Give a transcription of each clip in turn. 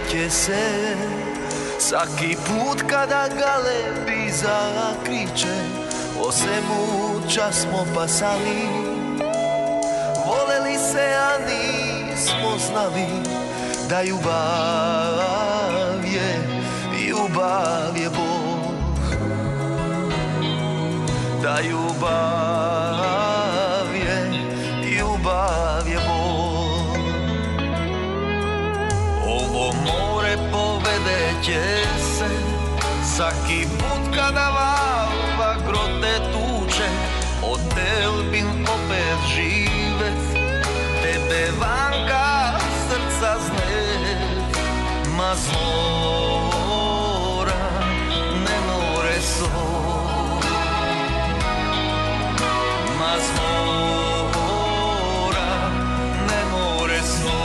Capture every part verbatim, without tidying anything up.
sjeće se svaki put kada galebi zakriče, o svemu čas smo pasali, voleli se a nismo znali da ljubav je, ljubav je Bog, da ljubav je, ljubav je Bog. Ovo more povede će se svaki put kada valva grote tuče, hotel bin opet živet, tebe vanka srca znet, ma zora ne more so, ma zora ne more so.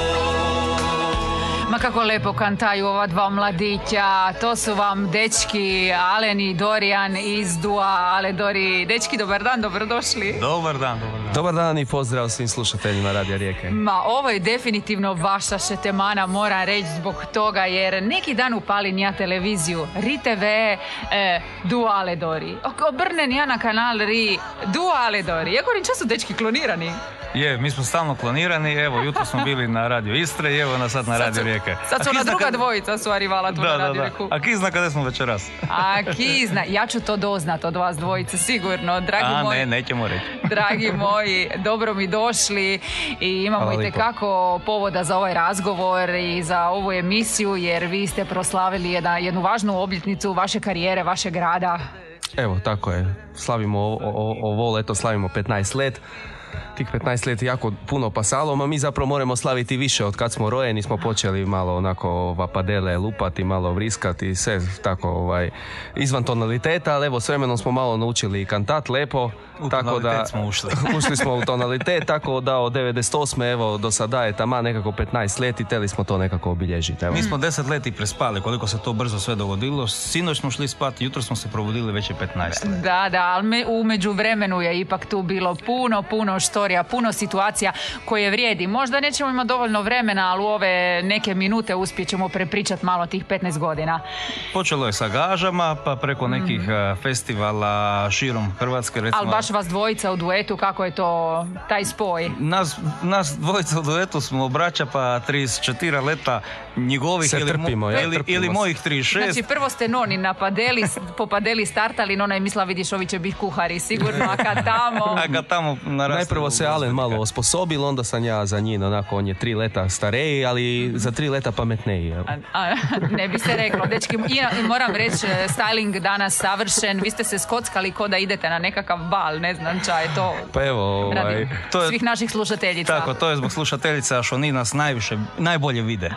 Ma kako lepo kantaju ova dva mladića, to su vam dečki Alen i Dorijan iz Dua Ale Dori. Dečki, dobar dan, dobrodošli. Dobar dan, dobar dan. Dobar dan i pozdrav svim slušateljima Radija Rijeke. Ma, ovo je definitivno vaša šetemana, moram reći zbog toga, jer neki dan upalim ja televiziju, Ri te ve, e, Dua Ale Dori. Obrnen ja na kanal Ri, Dua Ale Dori. Ja govorim, čas su dečki klonirani? Je, mi smo stalno klonirani, evo, jutro smo bili na Radio Istre i evo nas sad na Radio Rijeke. Sad su ona druga kada... dvojica su arivala tu na Radio Rijeku. A ki zna kada smo večeras? A ki zna, ja ću to doznat od vas dvojice, sigurno. Dragi A moji, ne, nećemo reći. Dragi moji, dobro mi došli i imamo i tekako povoda za ovaj razgovor i za ovu emisiju, jer vi ste proslavili jedna, jednu važnu obljetnicu vaše karijere, vašeg grada. Evo, tako je. Slavimo ovo, ovo leto, slavimo petnaest let. Tih petnaest let jako puno pasalo, a mi zapravo moramo slaviti više. Od kad smo rojeni smo počeli malo onako vapadele lupati, malo vriskati, sve tako ovaj, izvan tonaliteta, ali evo s vremenom smo malo naučili kantat lepo. U tako tonalitet da, smo ušli. ušli smo u tonalitet, tako da od devedeset osme evo do sada je tamo nekako petnaest let i teli smo to nekako obilježiti. Evo. Mi smo deset leti prespali, koliko se to brzo sve dogodilo. Sinoć smo šli spati, jutro smo se probudili, već je petnaest let. Da, da, ali me, u međuvremenu je ipak tu bilo puno, puno štorija, puno situacija koje vrijedi. Možda nećemo imati dovoljno vremena, ali u ove neke minute uspjet ćemo prepričati malo tih petnaest godina. Počelo je sa gažama, pa preko nekih mm. festivala širom Hrvatske. Recimo, ali baš vas dvojica u duetu, kako je to taj spoj? Nas, nas dvojica u duetu smo braća, pa trideset četiri leta njegovih ili, trpimo, ja, ili, ili mojih trideset šest. Znači prvo ste noni na padeli, po padeli startali, nona je mislila, vidiš, ovi će biti kuhari sigurno, a kad tamo... A kad tamo najprvo se Alen malo osposobil, onda sam ja za njim, onako, on je tri leta stariji, ali za tri leta pametniji. A, a, ne bi se reklo, dečki, i, moram reći, styling danas savršen, vi ste se skockali ko da idete na nekakav bal, ne znam ča je to. Pa evo, ovaj, to je, svih naših slušateljica. Tako, to je zbog slušateljica, što oni nas najviše, najbolje vide.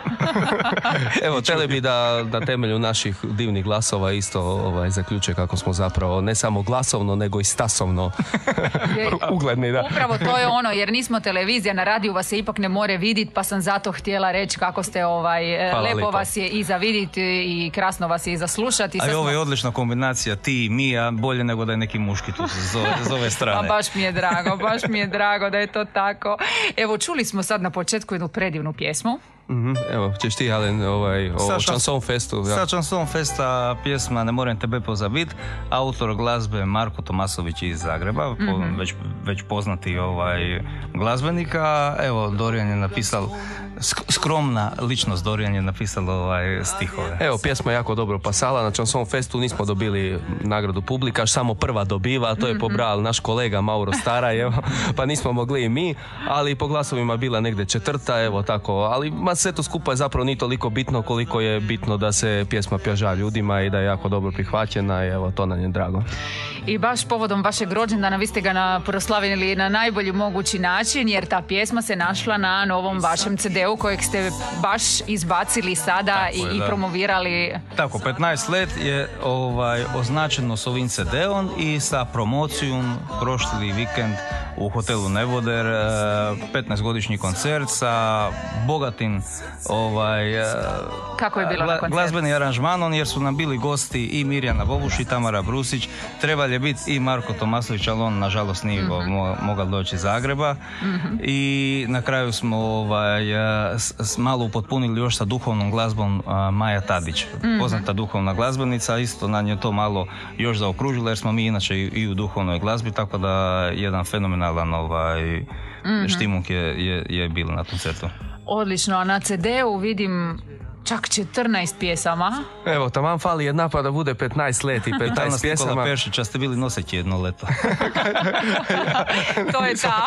Evo, tele bi da na temelju naših divnih glasova isto ovaj, zaključe kako smo zapravo ne samo glasovno, nego i stasovno ugledni. Da. Upravo to je ono, jer nismo televizija, na radiju vas se ipak ne more vidjeti, pa sam zato htjela reći kako ste, ovaj, lepo lipo. Vas je i za vidjeti i krasno vas je i za slušati. A ovo je odlična kombinacija, ti i mi, a bolje nego da je neki muški tu s ove, s ove strane. A baš mi je drago, baš mi je drago da je to tako. Evo, čuli smo sad na početku jednu predivnu pjesmu. Mm-hmm. Evo, ćeš ti, Alen, ovaj, o Chanson Festu. Sa Chanson Festa pjesma Ne morem tebe pozabit, autor glazbe Marko Tomasović iz Zagreba, mm-hmm. već, već poznati ovaj glazbenika. Evo, Dorijan je napisal, skromna ličnost Dorijan je napisala ovaj stihove. Evo, pjesma je jako dobro pasala, na Chanson Festu nismo dobili nagradu publika, samo prva dobiva, to je pobrao naš kolega Mauro Staraj, evo, pa nismo mogli i mi, ali po glasovima bila negdje četvrta, evo tako, ali ma sve to skupa je zapravo ni toliko bitno koliko je bitno da se pjesma pjaža ljudima i da je jako dobro prihvaćena i evo, to nam je drago. I baš povodom vašeg rođendana vi ste ga na, proslavili na najbolji mogući način, jer ta pjesma se našla na novom vašem ce de u kojeg ste baš izbacili sada i, je, i promovirali. Tako, petnaest let je ovaj, označeno s ovim ce de om i sa promocijom prošli vikend u hotelu Neboder, petnaestogodišnji koncert sa bogatim ovaj, Kako je bilo na koncertu? glazbeni aranžmanom, jer su nam bili gosti i Mirjana Bobuš i Tamara Brusić. Trebali je biti i Marko Tomasović, ali on nažalost nije mm-hmm. mo- mogao doći iz Zagreba. Mm-hmm. I na kraju smo ovaj, s, s, malo upotpunili još sa duhovnom glazbom a, Maja Tadić, mm-hmm. poznata duhovna glazbenica. Isto nam je to malo još zaokružila, jer smo mi inače i, i u duhovnoj glazbi, tako da jedan fenomenalan ovaj, mm-hmm. štimunk je, je, je bilo na koncertu. Odlično, a na ce deu vidim čak četrnaest pjesama. Evo, taman fali jedna pa da bude petnaest leti, petnaest pjesama. Nikola Peršića, ste bili noseći jedno leto. To je ta.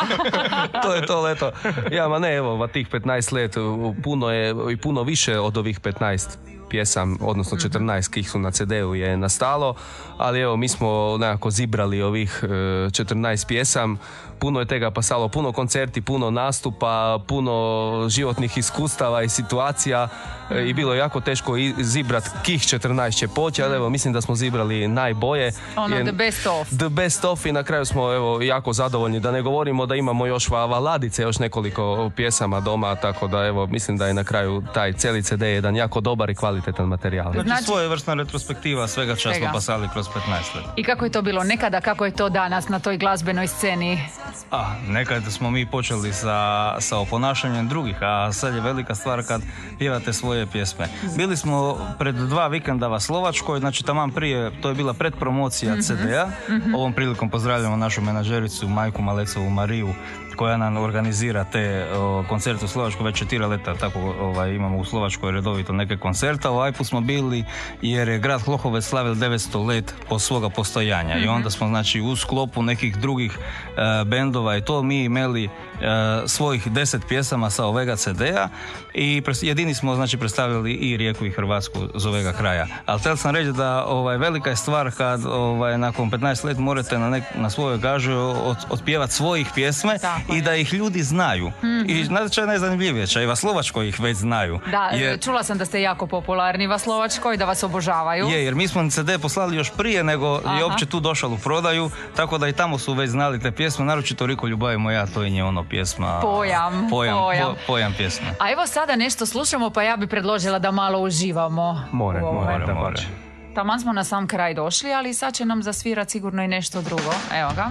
To je to leto. Ja, ma ne, evo, tih petnaest let, puno je i puno više od ovih petnaest pjesam, odnosno četrnaest kih su na ce deu je nastalo, ali evo, mi smo nekako zibrali ovih četrnaest pjesam. Puno je tega pasalo, puno koncerti, puno nastupa, puno životnih iskustava i situacija e, i bilo je jako teško zibrat kih četrnaest će poći, ali evo, mislim da smo zibrali najbolje. Ono, je, the best of. The best of i na kraju smo evo, jako zadovoljni, da ne govorimo da imamo još valadice, još nekoliko pjesama doma, tako da evo, mislim da je na kraju taj cijeli ce de jedan jako dobar i kvalitetan materijal. Znači, znači svojevrsna retrospektiva svega čas smo pasali kroz petnaest let. I kako je to bilo nekada, kako je to danas na toj glazbenoj sceni? A, nekad smo mi počeli sa, sa oponašanjem drugih, a sad je velika stvar kad pjevate svoje pjesme. Bili smo pred dva vikenda u Slovačkoj, znači taman prije, to je bila predpromocija mm-hmm. ce de a. Mm-hmm. Ovom prilikom pozdravljamo našu menadžericu Majku Malecovu Mariju, koja nam organizira te o, koncerte u Slovačkoj, već četiri leta, tako ovaj, imamo u Slovačkoj redovito neke koncerta. Ovaj put smo bili jer je grad Hlohovec slavil devetsto let po svoga postojanja mm-hmm. i onda smo znači u sklopu nekih drugih e, bendova i to mi imeli e, svojih deset pjesama sa ovega ce de a i pres, jedini smo znači predstavljali i Rijeku i Hrvatsku z ovega kraja. Ali htjel sam reći da ovaj, velika je stvar kad ovaj, nakon petnaest let morate na, nek, na svojoj gaži od, otpjevati svojih pjesme i da ih ljudi znaju. Mm-hmm. I znači najzanimljivije, čaj va Slovačkoj ih već znaju. Da, jer, čula sam da ste jako popularni va Slovačkoj, da vas obožavaju. Je, jer mi smo ce de poslali još prije nego Aha. je uopće tu došao u prodaju, tako da i tamo su već znali te pjesme, naročito Riko ljubavi moja, to je ono pjesma. Pojam, pojam. Pojam, po, pojam pjesme. A evo sada nešto slušamo, pa ja bi predložila da malo uživamo. More, more, more, more. Taman smo na sam kraj došli, ali sad će nam zasvirati sigurno i nešto drugo. Evo ga.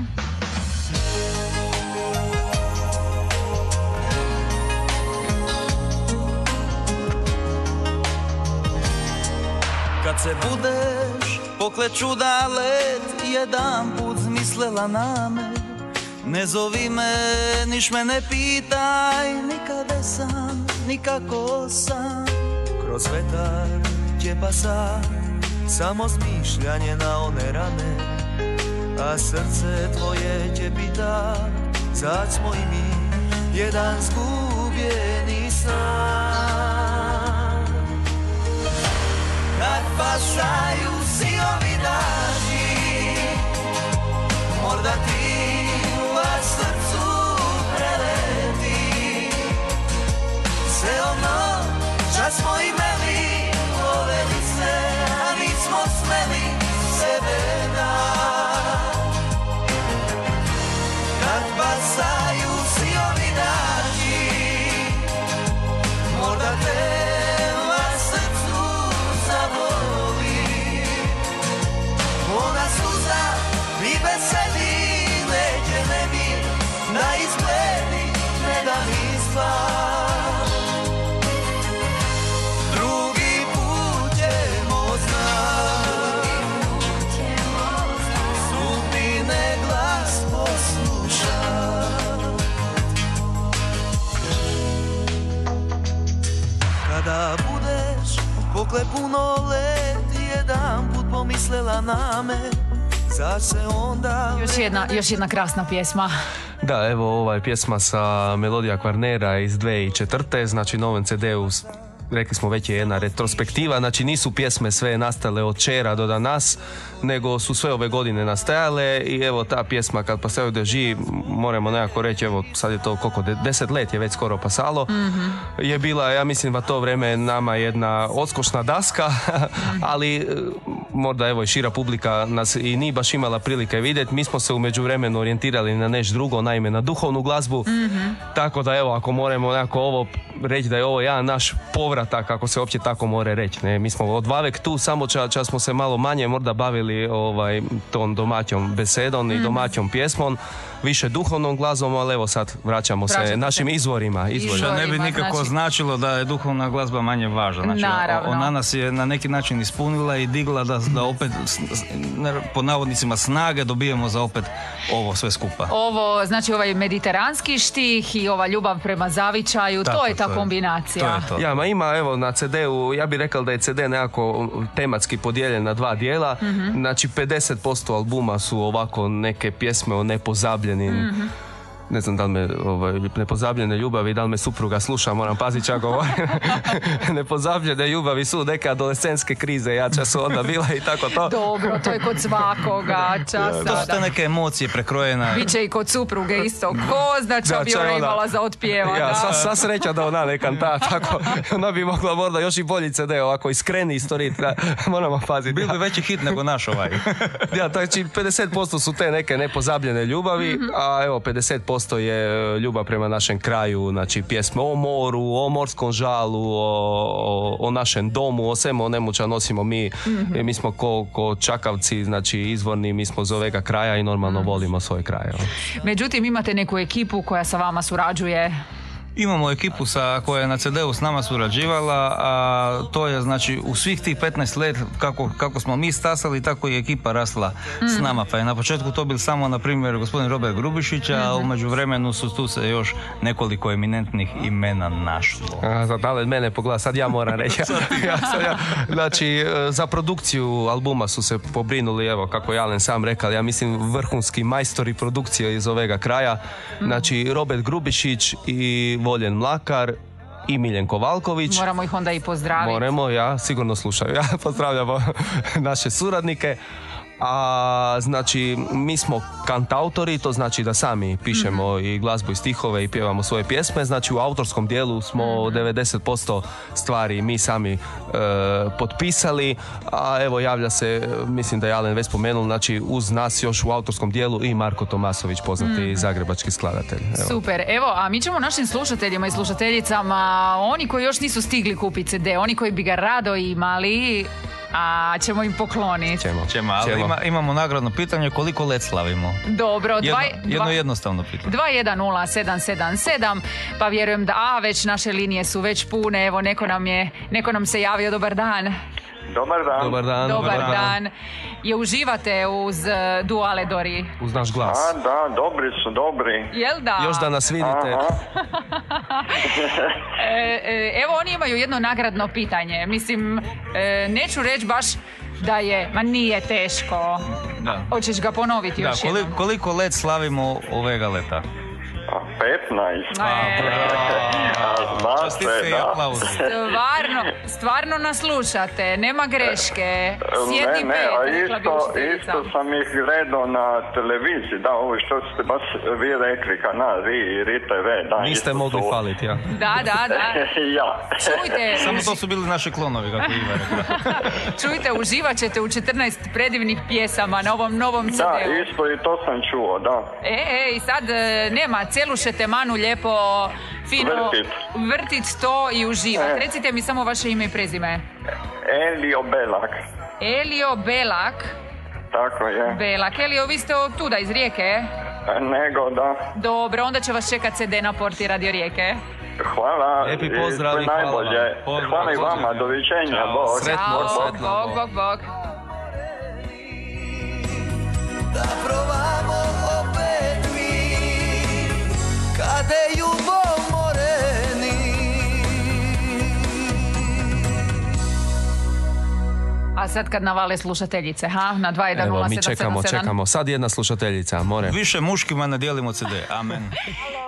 Kad se budeš pokleću da let, jedan put zmislila na me. Ne zovi me, niš me ne pitaj, nikade sam, nikako sam. Kroz vetar će pasa, samo zmišljanje na one rane. A srce tvoje će pita, sad smo i mi, jedan zgubljeni san. Kad pasaju sijovi dani, možda ti u vas srcu preleti. Sve ono čas smo imeli, voljeli se, a nismo smeli sebe dati. Kad pasaju sijovi dani, možda te ona suza i veseli, neće ne mi da izgledi, ne da mi spam. Drugi put ćemo znat, sudbine glas poslušat. Kada budeš pokle puno let, jedan put pomislila na me, zar se onda... Još jedna, još jedna krasna pjesma. Da, evo ovaj pjesma sa Melodija Kvarnera iz dvije tisuće četvrte. Znači novom ce de u, rekli smo već je jedna retrospektiva, znači nisu pjesme sve nastale od čera do danas, nego su sve ove godine nastajale i evo ta pjesma kad pasaju deži, moramo nekako reći, evo sad je to koliko, deset let je već skoro pasalo, mm-hmm. je bila, ja mislim, va to vreme nama jedna odskočna daska, mm-hmm. ali možda evo i šira publika nas i nije baš imala prilike vidjeti. Mi smo se u međuvremenu orijentirali na nešto drugo, naime na duhovnu glazbu. Mm-hmm. Tako da evo, ako moramo nekako ovo reći da je ovo jedan naš povratak, ako se uopće tako more reći. Ne? Mi smo od vavek tu, samo ča, ča smo se malo manje možda bavili ovaj, tom domaćom besedom mm-hmm. i domaćom pjesmom, više duhovnom glazbom, ali evo sad vraćamo se Vraćamo našim se. izvorima. izvorima. Što ne bi nikako znači... značilo da je duhovna glazba manje važna. Znači, Naravno. ona nas je na neki način ispunila i digla da, da opet, po navodnicima, snage dobijemo za opet ovo sve skupa. Ovo, znači ovaj mediteranski štih i ova ljubav prema zavičaju, Tako, to je ta to je. kombinacija. To je to. Ja, ma ima, evo, na ce de u, ja bih rekao da je ce de nekako tematski podijeljen na dva dijela. Mm-hmm. Znači, pedeset posto albuma su ovako neke pjesme o nepozabljenim, mm-hmm. ne znam da li me, ovaj, nepozabljene ljubavi, da li me supruga sluša, moram paziti čak govorim. Nepozabljene ljubavi su neke adolescentske krize, jača su onda bila i tako to. Dobro, to je kod svakoga časa. To su te neke emocije prekrojene. Biće i kod supruge isto. Ko zna čo Da, bi čo ona ona- imala za otpjeva. Ja, da. sva, sva sreća da ona ne kanta, tako, ona bi mogla možda još i bolji ce de, ovako iskreni istorit, da, moramo paziti. Bil bi veći hit nego naš ovaj. Ja, znači pedeset posto su te neke nepozabljene ljubavi, mm-hmm. a evo pedeset posto je ljubav prema našem kraju, znači pjesme o moru, o morskom žalu, o, o, o našem domu, o svemu onemu ča nosimo mi. Mm-hmm. Mi smo ko, ko čakavci, znači izvorni, mi smo iz ovega kraja i normalno mm-hmm. volimo svoj kraj. Evo. Međutim, imate neku ekipu koja sa vama surađuje. Imamo ekipu sa, koja je na ce de u s nama surađivala, a to je znači u svih tih petnaest let kako, kako smo mi stasali, tako i ekipa rasla mm. s nama. Pa je na početku to bil samo, na primjer, gospodin Robert Grubišić, a mm-hmm. u međuvremenu su tu se još nekoliko eminentnih imena našlo. A, sad, ali mene pogleda, sad ja moram reći. ja, sad ja, znači, za produkciju albuma su se pobrinuli, evo, kako je Alen sam rekao, ja mislim vrhunski majstori produkcije iz ovega kraja. Mm. Znači, Robert Grubišić i Voljen Mlakar i Miljenko Valković. Moramo ih onda i pozdraviti. Moramo, ja, sigurno slušaju. Ja pozdravljamo naše suradnike. A znači, mi smo kantautori, to znači da sami pišemo mm-hmm. i glazbu i stihove i pjevamo svoje pjesme. Znači, u autorskom dijelu smo mm-hmm. devedeset posto stvari mi sami e, potpisali, a evo javlja se, mislim da je Alen već spomenul, znači uz nas još u autorskom dijelu i Marko Tomasović, poznati mm-hmm. zagrebački skladatelj. Evo. Super, evo, a mi ćemo našim slušateljima i slušateljicama, oni koji još nisu stigli kupiti ce de, oni koji bi ga rado imali, a ćemo im pokloniti. Ćemo. Ćemo, ali Ćemo. ima, imamo nagradno pitanje koliko let slavimo. Dobro, Jedno, dva, jedno dva, jednostavno pitanje. dva jedan nula sedam sedam sedam, pa vjerujem da, a već naše linije su već pune, evo neko nam je, neko nam se javio, dobar dan. Dobar dan. Dobar dan. Dobar dan. Je uživate uz uh, Duale Dori? Uz naš glas. A, da, dobri su, dobri. Jel da? Još da nas vidite. e, e, evo oni imaju jedno nagradno pitanje. Mislim, e, neću reći baš da je, ma nije teško. Da. Hoćeš ga ponoviti Da, još koliko, jednom? koliko let slavimo ovega leta? A, petnaest. E, A, znate, Čestitke i da. aplauzi. Stvarno, stvarno nas slušate, nema greške. Sjedi Ne, ne, pet, a rekla bi isto, učiteljica. isto sam ih gledao na televiziji, da, ovo što ste baš vi rekli, kanal R I i R I T V, da. Niste isto mogli su- faliti, ja. Da, da, da. ja. Čujte, Samo to su bili naši klonovi, kako Iva rekla. čujte, uživat ćete u četrnaest predivnih pjesama na ovom novom ce Da, de-u. isto i to sam čuo, da. E, e, i sad e, nema, celu šetemanu lijepo, fino Vrtit. vrtit to i uživat. E. Recite mi samo vaše ime i prezime. Elio Belak, Elio Belak. tako je. Belak. Elio, vi ste od tuda iz Rijeke? Nego, da. Dobro, onda će vas čekat ce de na porti Radio Rijeke. Hvala. Lijepi i pozdrav sve i hvala najbolje. vam. Pozdrav, Hvala i pozdrav. vama, doviđenja, Ćao. bog. Sretno, Ćao, sretno. bog, bog, bog. Da provamo opet mi kade ljubov moreni. A sad kad navale slušateljice, ha? Na dva jedan Evo, nula mi sedam sedam čekamo, sedam. čekamo. Sad jedna slušateljica, more. Više muškima ne dijelimo ce de. Amen.